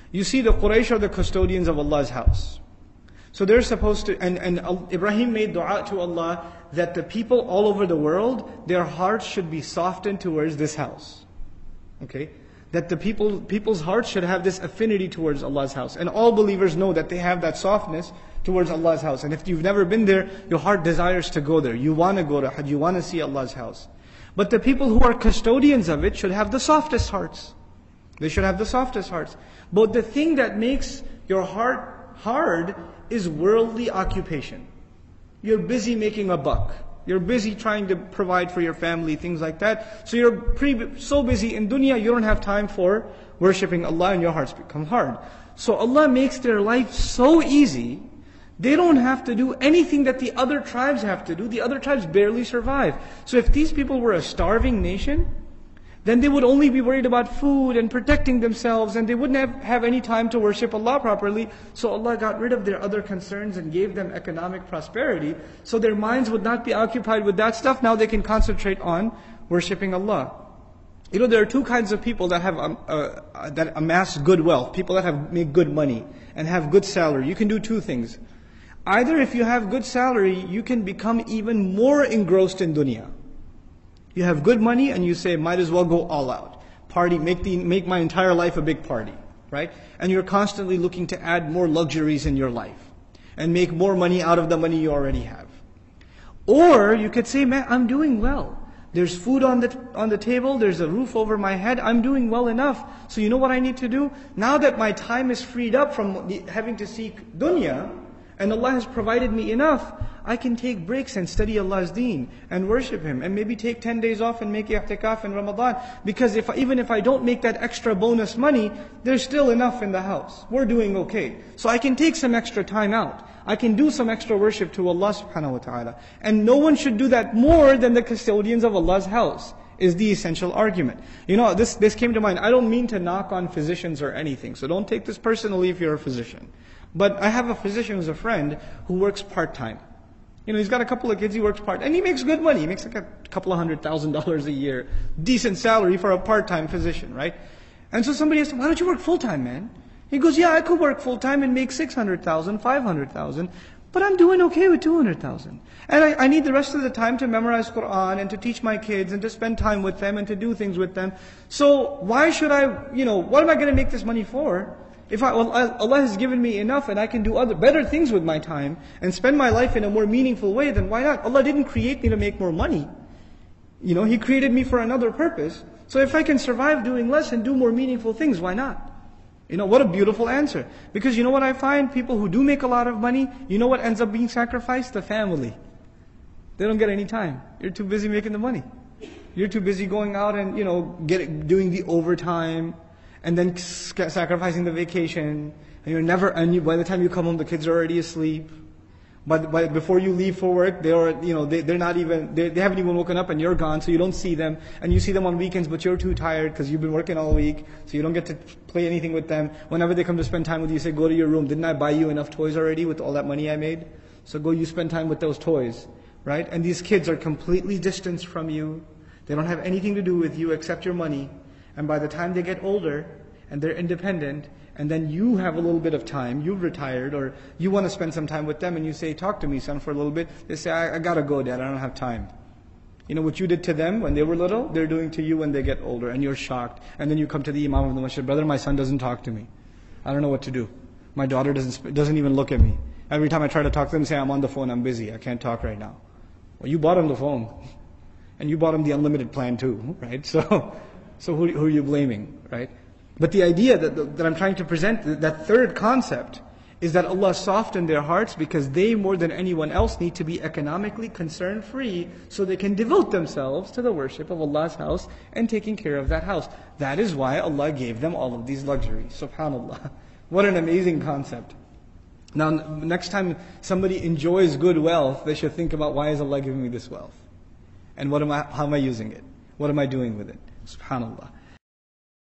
You see, the Quraysh are the custodians of Allah's house. So they're supposed to, and Ibrahim made dua to Allah that the people all over the world, their hearts should be softened towards this house. Okay? That the people's hearts should have this affinity towards Allah's house. And all believers know that they have that softness towards Allah's house. And if you've never been there, your heart desires to go there. You want to go to Hajj, you want to see Allah's house. But the people who are custodians of it should have the softest hearts. They should have the softest hearts. But the thing that makes your heart hard is worldly occupation. You're busy making a buck. You're busy trying to provide for your family, things like that. So you're so busy in dunya, you don't have time for worshipping Allah, and your hearts become hard. So Allah makes their life so easy, they don't have to do anything that the other tribes have to do. The other tribes barely survive. So if these people were a starving nation, then they would only be worried about food and protecting themselves, and they wouldn't have any time to worship Allah properly. So Allah got rid of their other concerns and gave them economic prosperity, so their minds would not be occupied with that stuff. Now they can concentrate on worshipping Allah. You know, there are two kinds of people that have that amass good wealth. People that make good money and have good salary. You can do two things. Either if you have good salary, you can become even more engrossed in dunya. You have good money and you say, might as well go all out. Party, make my entire life a big party, right? And you're constantly looking to add more luxuries in your life and make more money out of the money you already have. Or you could say, man, I'm doing well. There's food on the table, there's a roof over my head, I'm doing well enough. So you know what I need to do? Now that my time is freed up from having to seek dunya, and Allah has provided me enough, I can take breaks and study Allah's deen and worship Him, and maybe take 10 days off and make i'tikaf in Ramadan. Because even if I don't make that extra bonus money, there's still enough in the house. We're doing okay. So I can take some extra time out. I can do some extra worship to Allah subhanahu wa ta'ala. And no one should do that more than the custodians of Allah's house, is the essential argument. You know, this came to mind. I don't mean to knock on physicians or anything, so don't take this personally if you're a physician. But I have a physician who's a friend who works part-time. You know, he's got a couple of kids, he works and he makes good money. He makes like a couple of $100,000 a year. Decent salary for a part-time physician, right? And so somebody asked him, why don't you work full-time, man? He goes, yeah, I could work full-time and make 600,000, 500,000, but I'm doing okay with 200,000. And I need the rest of the time to memorize Qur'an and to teach my kids and to spend time with them and to do things with them. So why should I, what am I going to make this money for? If Allah has given me enough and I can do better things with my time and spend my life in a more meaningful way, then why not? Allah didn't create me to make more money. He created me for another purpose. So if I can survive doing less and do more meaningful things, why not? What a beautiful answer. Because you know what I find? People who do make a lot of money, you know what ends up being sacrificed? The family. They don't get any time. You're too busy making the money. You're too busy going out and, doing the overtime, and then sacrificing the vacation, and by the time you come home, the kids are already asleep. But before you leave for work, they haven't even woken up, and you're gone, so you don't see them. And you see them on weekends, but you're too tired because you've been working all week, so you don't get to play anything with them. Whenever they come to spend time with you, you say, go to your room. Didn't I buy you enough toys already with all that money I made? So go, you spend time with those toys, right? And these kids are completely distanced from you. They don't have anything to do with you except your money. And by the time they get older and they're independent, and then you have a little bit of time, you've retired, or you want to spend some time with them, and you say, talk to me, son, for a little bit. They say, I gotta go, Dad, I don't have time. What you did to them when they were little, they're doing to you when they get older, and you're shocked. And then you come to the Imam of the Masjid, brother, my son doesn't talk to me. I don't know what to do. My daughter doesn't even look at me. Every time I try to talk to them, they say, I'm on the phone, I'm busy, I can't talk right now. Well, you bought him the phone. And you bought him the unlimited plan too, right? So who are you blaming, right? But the idea that I'm trying to present, that third concept, is that Allah softened their hearts because they, more than anyone else, need to be economically concern-free so they can devote themselves to the worship of Allah's house and taking care of that house. That is why Allah gave them all of these luxuries. SubhanAllah. What an amazing concept. Now, next time somebody enjoys good wealth, they should think about, why is Allah giving me this wealth? And how am I using it? What am I doing with it? SubhanAllah.